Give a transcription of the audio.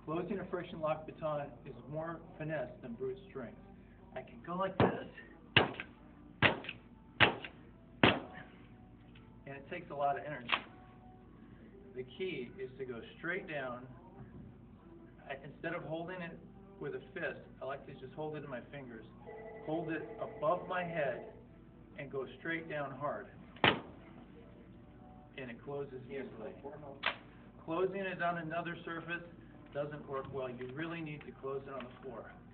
Closing a friction lock baton is more finesse than brute strength. I can go like this, and it takes a lot of energy. The key is to go straight down. Instead of holding it with a fist, I like to just hold it in my fingers. Hold it above my head and go straight down hard. And it closes easily. Closing it on another surface doesn't work well. You really need to close it on the floor.